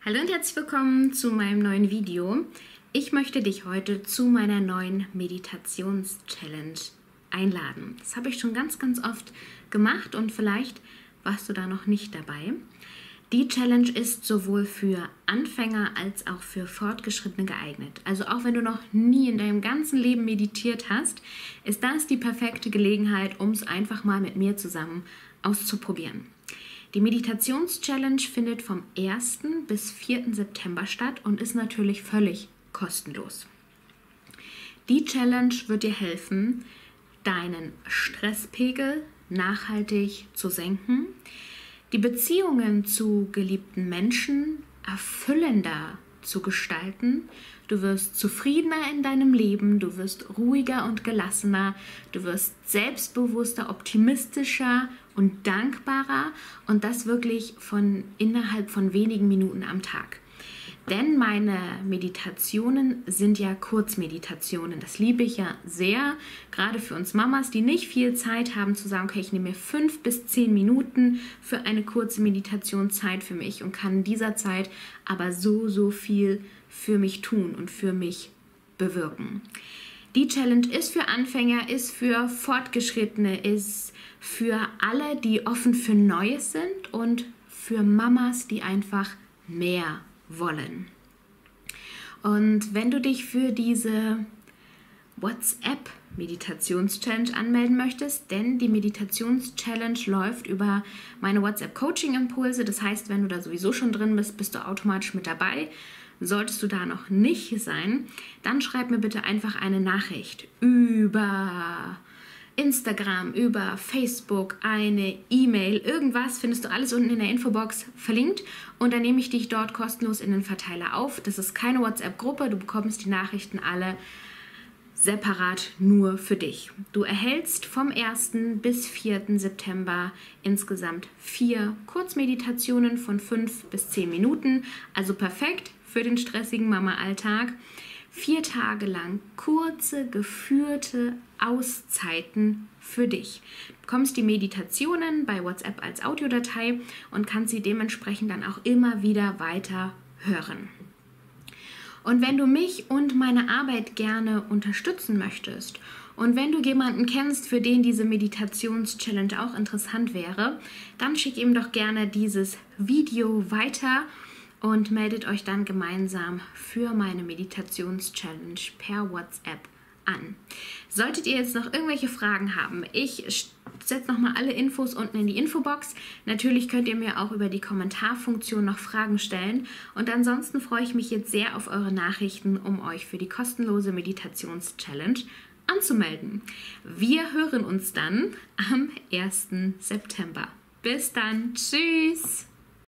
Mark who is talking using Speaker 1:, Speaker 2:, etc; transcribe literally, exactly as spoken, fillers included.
Speaker 1: Hallo und herzlich willkommen zu meinem neuen Video. Ich möchte dich heute zu meiner neuen Meditations-Challenge einladen. Das habe ich schon ganz, ganz oft gemacht und vielleicht warst du da noch nicht dabei. Die Challenge ist sowohl für Anfänger als auch für Fortgeschrittene geeignet. Also auch wenn du noch nie in deinem ganzen Leben meditiert hast, ist das die perfekte Gelegenheit, um es einfach mal mit mir zusammen auszuprobieren. Die Meditations-Challenge findet vom ersten bis vierten September statt und ist natürlich völlig kostenlos. Die Challenge wird dir helfen, deinen Stresspegel nachhaltig zu senken, die Beziehungen zu geliebten Menschen erfüllender zu gestalten. Du wirst zufriedener in deinem Leben, du wirst ruhiger und gelassener, du wirst selbstbewusster, optimistischer und dankbarer und das wirklich von innerhalb von wenigen Minuten am Tag. Denn meine Meditationen sind ja Kurzmeditationen. Das liebe ich ja sehr, gerade für uns Mamas, die nicht viel Zeit haben, zu sagen, okay, ich nehme mir fünf bis zehn Minuten für eine kurze Meditation Zeit für mich und kann in dieser Zeit aber so, so viel für mich tun und für mich bewirken. Die Challenge ist für Anfänger, ist für Fortgeschrittene, ist für alle, die offen für Neues sind und für Mamas, die einfach mehr wollen. Und wenn du dich für diese WhatsApp-Meditations-Challenge anmelden möchtest, denn die Meditations-Challenge läuft über meine WhatsApp-Coaching-Impulse, das heißt, wenn du da sowieso schon drin bist, bist du automatisch mit dabei. Solltest du da noch nicht sein, dann schreib mir bitte einfach eine Nachricht über Instagram, über Facebook, eine E-Mail, irgendwas findest du alles unten in der Infobox verlinkt und dann nehme ich dich dort kostenlos in den Verteiler auf. Das ist keine WhatsApp-Gruppe, du bekommst die Nachrichten alle separat nur für dich. Du erhältst vom ersten bis vierten September insgesamt vier Kurzmeditationen von fünf bis zehn Minuten, also perfekt für den stressigen Mama-Alltag. Vier Tage lang kurze, geführte Auszeiten für dich. Du bekommst die Meditationen bei WhatsApp als Audiodatei und kannst sie dementsprechend dann auch immer wieder weiter hören. Und wenn du mich und meine Arbeit gerne unterstützen möchtest und wenn du jemanden kennst, für den diese Meditations-Challenge auch interessant wäre, dann schick ihm doch gerne dieses Video weiter und meldet euch dann gemeinsam für meine Meditations-Challenge per WhatsApp an. Solltet ihr jetzt noch irgendwelche Fragen haben, ich setze nochmal alle Infos unten in die Infobox. Natürlich könnt ihr mir auch über die Kommentarfunktion noch Fragen stellen. Und ansonsten freue ich mich jetzt sehr auf eure Nachrichten, um euch für die kostenlose Meditations-Challenge anzumelden. Wir hören uns dann am ersten September. Bis dann. Tschüss!